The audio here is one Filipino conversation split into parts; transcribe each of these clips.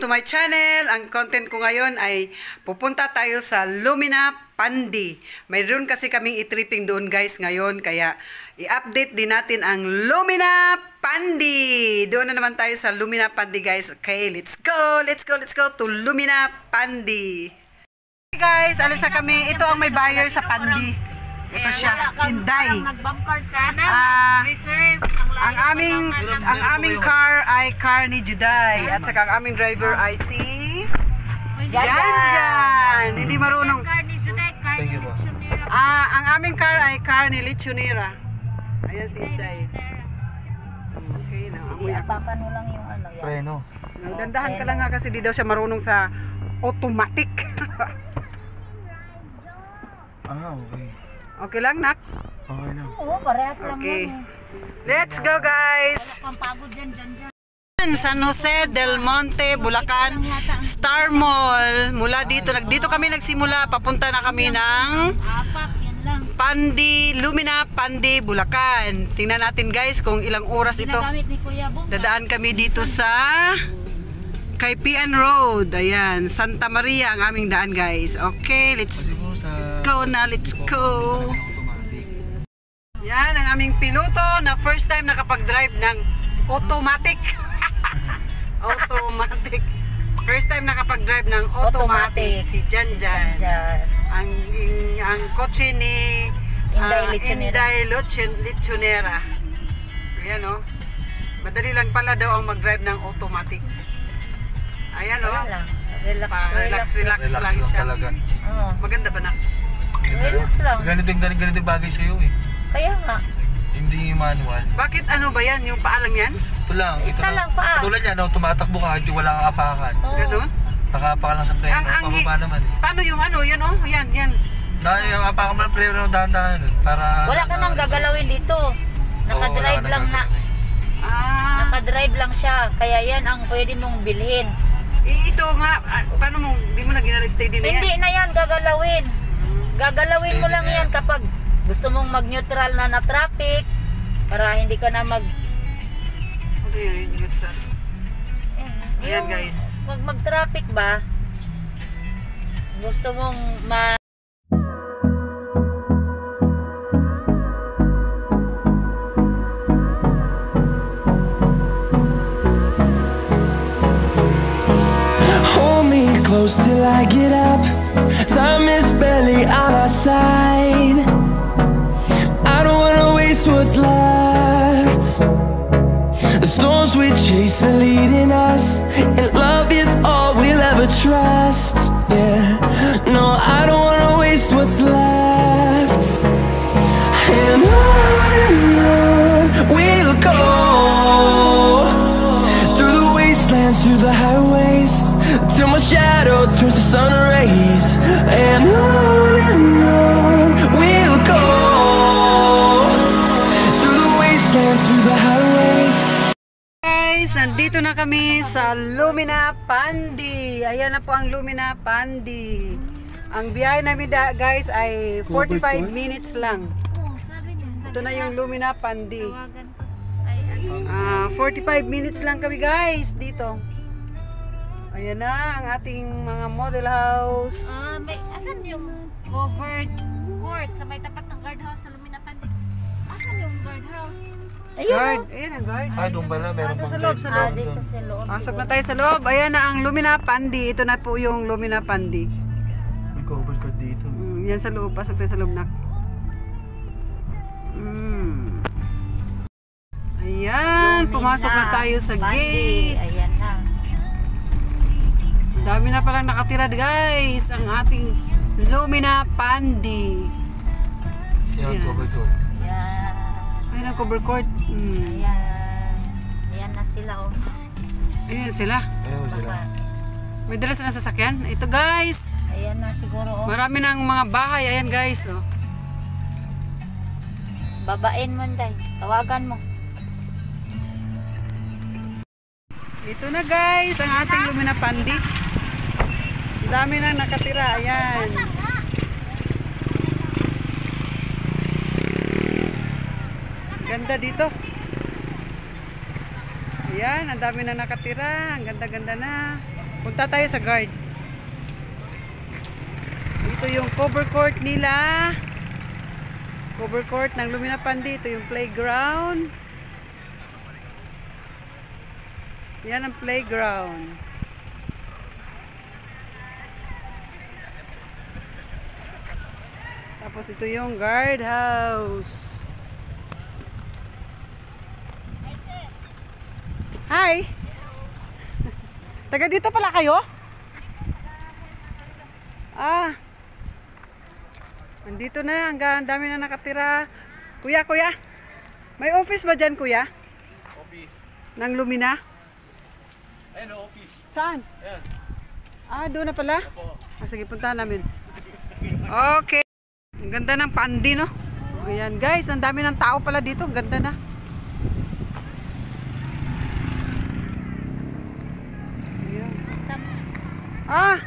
to my channel. Ang content ko ngayon ay pupunta tayo sa Lumina Pandi. Mayroon kasi kaming i-tripping doon guys ngayon. Kaya i-update din natin ang Lumina Pandi. Doon na naman tayo sa Lumina Pandi guys. Okay, let's go! Let's go to Lumina Pandi. Okay guys, alis na kami. Ito ang may buyer sa Pandi. Ito siya, Sinday. Ang aming car ay car ni Juday. At saka ang aming driver ay si Janjan. Hindi marunong. Ang aming car ay car ni Lichunera. Ayan si Juday. Okay, naamoy ako. Paano lang yung ano yan? Preno. Dandahan ka lang nga kasi di daw siya marunong sa automatic. Okay. Okay lang, nak? Okay lang. Oo, parehas lang Okay. yan. Let's go, guys! Pampagod dyan, dyan. San Jose del Monte, Bulacan, Star Mall. Mula dito kami nagsimula. Papunta na kami ng Apak, yan lang. Pandi, Lumina Pandi, Bulacan. Tingnan natin guys kung ilang oras ito. Ginagamit ni Kuya Bong. Dadaan kami dito sa Kaipian Road. Ayan, Santa Maria ang aming daan guys. Okay, let's go na. Let's go. Yan ang aming piloto na first time nakapag-drive ng automatic. Automatic. First time nakapag-drive ng automatic. Si Janjan. Ang kotse ni Inday Lichunera. Ayan o. Madali lang pala daw ang mag-drive ng automatic. Ayan o. Relax lang siya. Talaga. Maganda ba na? Relax lang. Ganito bagay sa'yo eh. Kaya nga. Hindi manual. Bakit ano ba yan? Yung paa lang yan? Ito lang. Isa lang pa. Tulad yan, tumatakbo ka, hindi wala kang apakan. Ganun? Nakaapakan lang sa preno. Pababa naman eh. Paano yung ano? Yan o? Yan. Dahil yung apakan mo ng preno, dahan-dahan. Wala ka nang gagalawin dito. Nakadrive lang na. Nakadrive lang siya. Kaya yan ang pwede mong bilhin. Ito nga, paano mo, di mo na ginala-steady na yan? Hindi na yan gagalawin. Gagalawin mo lang yan kapag gusto mong mag-neutral na traffic para hindi ka na Ano yun? Ayan guys. Mag-traffic ba? Gusto mong close till I get up. Time is barely on our side. I don't wanna waste what's left. The storms we chase are leading us, and love is all we'll ever trust. Yeah, no, I don't wanna waste what's left. And on we'll go, through the wastelands, through the highways, till my shadow turns to sun rays. And on we'll go, through the wastelands, through the highways. Guys, nandito na kami sa Lumina Pandi. Ayan na po ang Lumina Pandi. Ang biyahe namin guys ay 45 minutes lang. Ito na yung Lumina Pandi. 45 minutes lang kami guys dito. Ayan na ang ating mga model house. Asan yung covered court sa may tapat ng guardhouse sa Lumina Pandi? Asan yung guardhouse? Guard. Ayan ang guard. Doon pala, meron pang Sa loob. dito sa loob. Pasok na tayo sa loob. Ayan na ang Lumina Pandi. Ito na po yung Lumina Pandi. May cover ka dito. Yan sa loob. Pasok tayo sa loob na. Ayan. Pumasok na tayo sa gate. Ayan na. Dami na palang nakatira guys. Ang ating Lumina Pandi. Yan, cover ko. Ayan. Ayan ang cover court. Ayan. Ayan na sila oh. Ayan sila. Ayun sila. May dala silang sasakyan. Ito guys. Ayan na siguro oh. Marami ng mga bahay. Ayan guys. Oh. Babain mo day. Tawagan mo. Ito na guys. Ang ating Lumina Pandi. Ang dami nang nakatira. Ayan. Ganda dito. Ayan, ang dami na nakatira. Ang ganda-ganda na. Punta tayo sa guard. Ito yung cover court nila. Cover court ng Lumina Pandi. Ito yung playground. Yan ang playground. Tapos ito yung guard house. Hi! Taga dito pala kayo? Ah. Andito na, ang dami na nakatira. Kuya, kuya. May office ba dyan, kuya? Office. Ng Lumina? Ayun, office. Saan? Ayan. Ah, doon na pala? Opo. Ah, sige, puntahan namin. Okay. Ang ganda ng Pandi, no? Ayan, guys, ang dami ng tao pala dito. Ang ganda na. Ayan. Ah!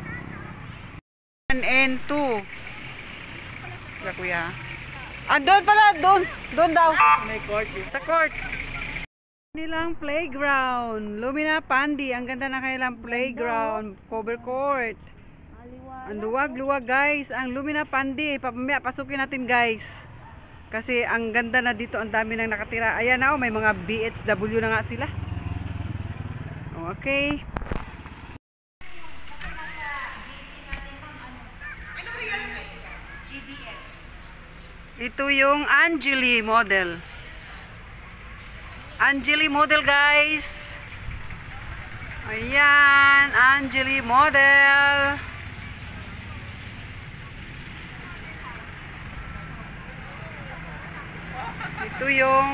1 and 2. Wala, kuya. Ah, doon pala, doon. Doon daw. May court. Sa court. Nilang playground. Lumina Pandi. Ang ganda na kanilang playground. Cover court. Ang luwag-luwag, guys. Ang Lumina Pandi. Papamaya, pasukin natin, guys. Kasi ang ganda na dito. Ang dami nang nakatira. Ayan na, oh, may mga BHW na nga sila. Okay. Ito yung Angeli model. Angeli model, guys. Ayan, Angeli model. Ito yung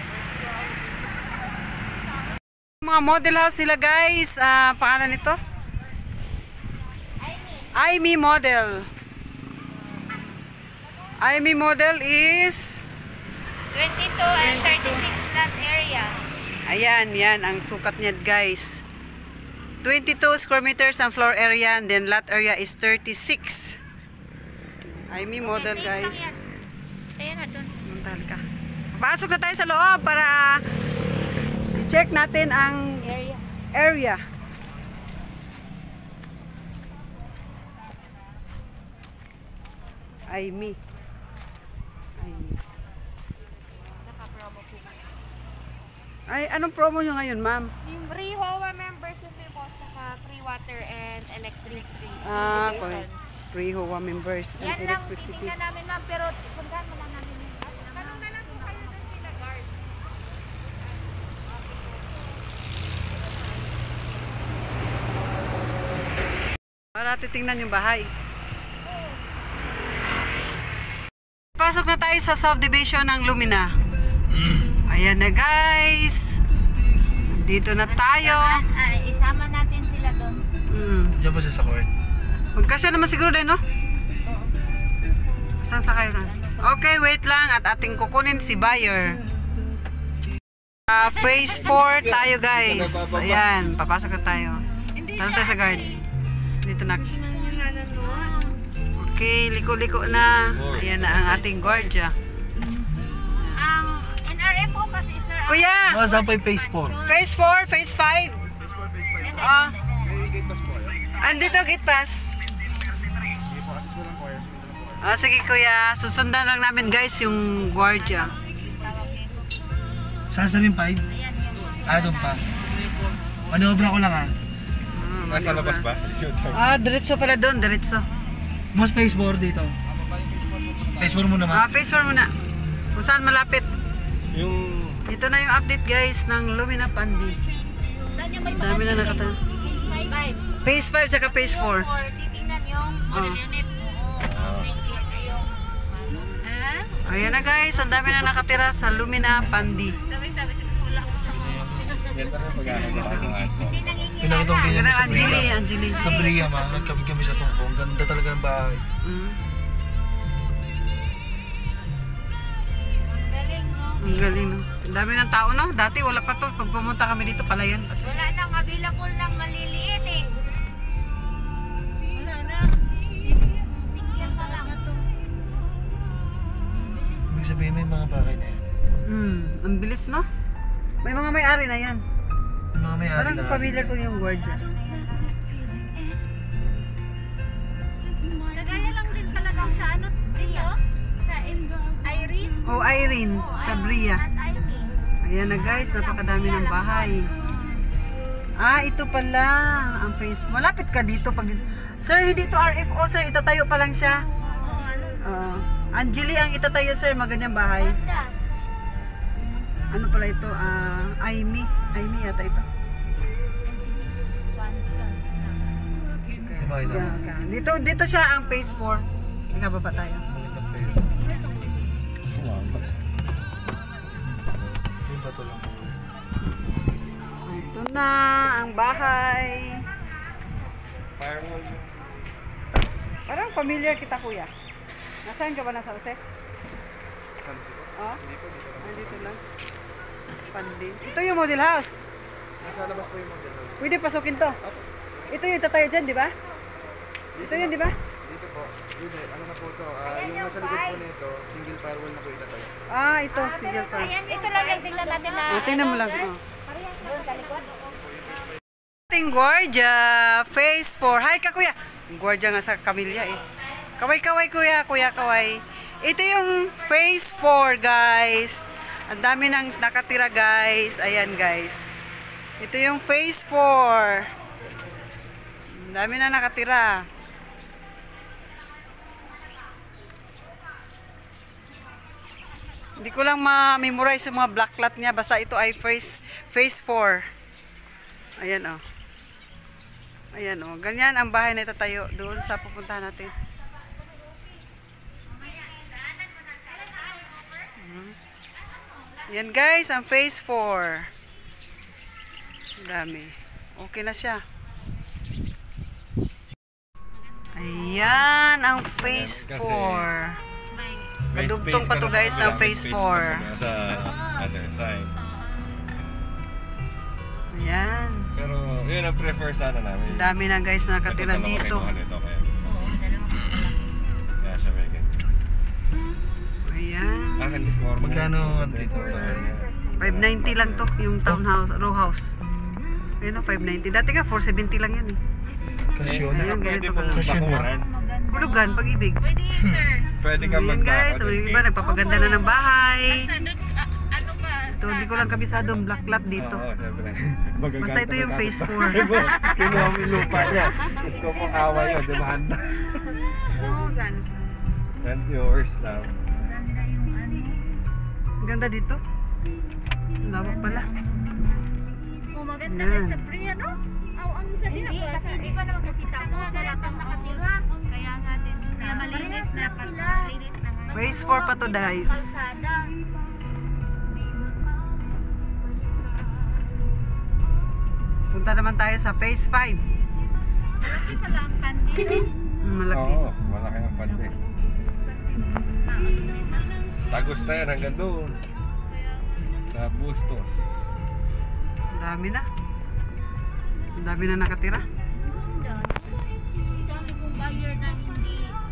mga model house nila, guys. Pangalan nito? Aimee model. Aimee model is 22 and 36 lot area. ayan, yan ang sukat niya, guys. 22 square meters ang floor area, and then lot area is 36. Aimee model, guys. Ayan na doon. Muntal ka. Pasok na tayo sa loob para i-check natin ang area. Aimee. Ay, anong promo nyo ngayon, ma'am? Yung free HOA membership po, saka free water and electricity. Ah, Installation. free HOA members and Yan lang electricity. titingnan namin, ma'am, pero puntahan mo lang namin yung tanong na lang po kayo doon sila guard. Para titingnan yung bahay. Pasok na tayo sa subdivision ng Lumina. Ayan na, guys. Dito na tayo. Isama natin sila doon. Diyan po siya sa court. Magkasya naman siguro din, no? Saan sakay na? Okay, wait lang. At ating kukunin si buyer. Phase 4 tayo, guys. Ayan, papasok na tayo. Tara tayo sa guard. Dito na. Okay, liko-liko na. Ayan na ang ating guardia. Ang NRFO kasi, sir, Kuya! Mga saan po yung phase 4? Phase 4, phase 5. Ah. May gate pass po kayo? Andito, gate pass. Sige po, assist mo lang po kayo. Ah, sige, kuya. Susundan lang namin, guys, yung guardia. Saan sa rin 5? Ah, doon pa. Manobra ko lang ah. Nasa labas ba? Ah, diretso pala doon, diretso. Most phase 4 dito. Phase 4 mo naman. Ah, phase 4 muna. Kung saan malapit. Yung Ito na yung update, guys, ng Lumina Pandi. saan yung may Ang dami na nakata. Phase 5 tsaka phase 4. Or titingnan yung model unit. Ayan na, guys, ang dami na nakatira sa Lumina Pandi. Sabi sa pula ko sa yes, ano pag-aaral ng art mo? hindi nangingin. Pinakitong ganyan Ganda, sa Angeli, Bria. Angeli. Sa Bria, ma. Nagkami sa tungkong. Ganda talaga ng bahay. Mm. Galing, no? Ang galing, no? Ang dami ng tao, no? Dati wala pa to. Pag pumunta kami dito, palayan. Wala nang available ng maliliit eh. Wala na. Single na lang. Ibig sabihin may mga bahay na yan. Ang bilis, no? May mga may-ari na yan. Yung mga may-ari Parang na. familiar ko yung word dyan. Sa Irene. Oh, Irene, sa Bria. At Irene. Ayan na guys, napakadami ng bahay. Ah, ito pala ang face. Malapit ka dito pag sir, hindi ito RFO sir, itatayo pa lang siya. Angeli ang itatayo sir, magandang bahay. Ano pala ito? Aimee yata ito. Sige, okay. Dito siya ang phase 4. Nagababa tayo. Ito na ang bahay. Firewall. Parang familiar kita kuya. Nasaan ka ba? Nasa Jose? Oh? Dito lang. Pandi. Ito yung model house. Nasa labas po yung model house. Pwede pasukin to. Ito yung tatayo dyan, di ba? Ito yun, di ba? Dito po. Dito, ano na po to? Yung nasa likod po nito, single firewall na po itatayo. Ah, ito. Sige to. Ito lang yung tingnan natin na. Tingnan mo lang. Oh. Doon sa likod. Ating Guardia, phase 4. Hi ka kuya. Guardia nga sa Camilla eh. Kaway kuya, kaway. Ito yung phase 4 guys. Ang dami nang nakatira guys. Ayan guys. Ito yung phase 4. Ang dami na nakatira. Hindi ko lang ma-memorize yung mga black lot niya. Basta ito ay phase 4. Ayan o. Ayan o. Ganyan ang bahay na itatayo doon sa pupuntahan natin. Ayan guys, ang phase 4. Dami. Okay na siya. Ayan ang phase 4. Kadugtong pa to guys ng phase 4. Sa other side. Ayan. Pero yun ang prefer sana namin. Ang dami na guys na nakatira dito. Kaya siya may ganyan. Ayan. Akin di ko. Magkano dito? 590 lang to yung townhouse, row house. Ayun o, 590. Dati ka 470 lang yan eh. Kasyon. Ayun, Pwede ganito pong ka lang. bakuran. Hulugan, pag-ibig. Pwede sir. Pwede ka Ayan guys, so, yung iba nagpapaganda na ng bahay. Ano ba? Ito, hindi ko lang kabisado ang black lot dito. Oo, syempre. Basta ito yung phase 4. Kinuha mo yung lupa niya. Gusto mo kawa yun, demanda. Oo, gan. And yours now. Ang ganda dito. Lawak pala. Oh, maganda Yan. rin sa Bria, no? Ang sa Bria. Hindi, kasi hindi pa naman kasi tapos. Wala pang nakatira. Kaya nga din. Kaya malinis na sila. Malinis na nga. Phase 4 pa to guys. Kalsada. Punta naman tayo sa phase 5. Malaki pala ang pandil. Malaki. Oo, malaki ang pande. Tagos na yan hanggang doon. Sa Bustos. Ang dami na. Ang dami na nakatira. Dami kong buyer na hindi.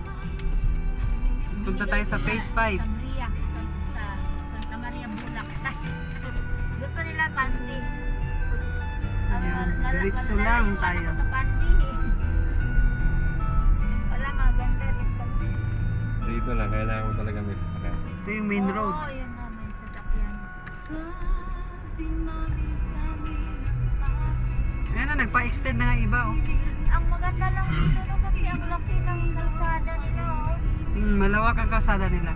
Punta tayo sa phase 5. Sa Bria. Sa Santa Maria, Bulac. Gusto nila pandi. Ayan, diretso lang tayo. Sa pandi. Wala, maganda dito. Dito lang, kailangan mo talaga may sasakyan. Ito yung main road. Oo, yun na, may sasakyan. Ayan na, nagpa-extend na nga iba oh. Ang maganda lang dito no, kasi ang laki ng kalsada nila. Oh. Malawak ang kalsada nila.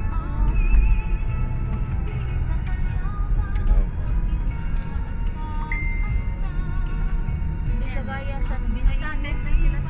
Hindi kagaya sa Vista. Sila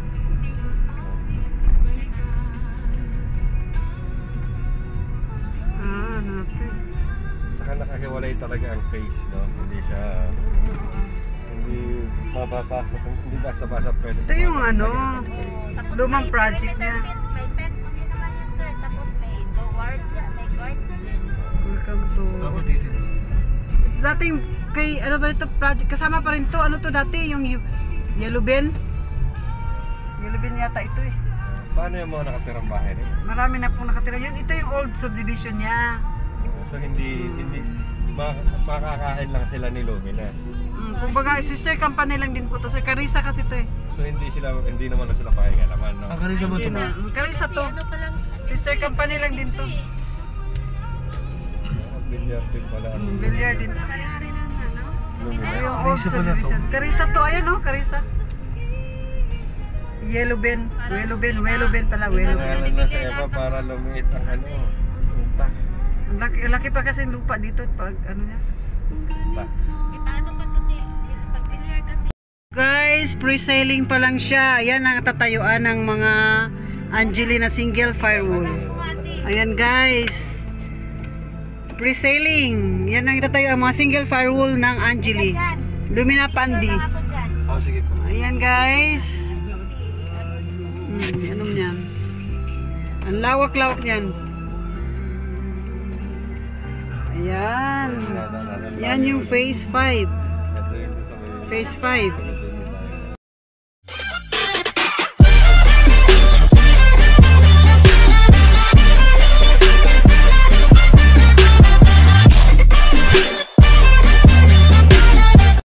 Ano na to? Saka nakahiwalay talaga ang face, no? Hindi siya... Hindi mapapasok, hindi basta-basta pwede. Ito yung pumasok ano, talaga ng face. lumang project niya. May fence din naman yun, sir. Tapos may guard siya. May guard din. Welcome to... Ako diesel. Dating kay, ano ba ito, project, kasama pa rin to. Ano to dati, yung Yellow Ben? Yellow Ben yata ito eh. Paano yung mga nakatirang bahay nila? Marami na pong nakatira yun. Ito yung old subdivision niya. So hindi makakain lang sila ni Lumina. Kumbaga, sister company lang din po to. Sir, Carissa kasi to eh. So hindi naman na sila pakingalaman, no? Ang karisa ba ito ba? Carissa to. Sister company lang din to. Bilyar din pala. Billiard din to. Yung old Carissa pala to. subdivision. Carissa to, ayan oh, Carissa. Yellow Ben pala, Yellow Ben. Kaya na sa iba para lumiit ang utak. Laki pa kasi lupa dito pag ano niya. Paano pa to pag bilyar kasi? Guys, pre-selling pa lang siya. Ayan ang tatayuan ng mga Angelina single firewall. Ayan guys. Pre-selling. Yan ang tatayuan mga single firewall ng Angeli. Lumina Pandi. Oh, sige po. Ayan guys. Anong yan? Ang lawak-lawak niyan. Ayan. Yan yung phase 5. Ito yung sa may Phase 5.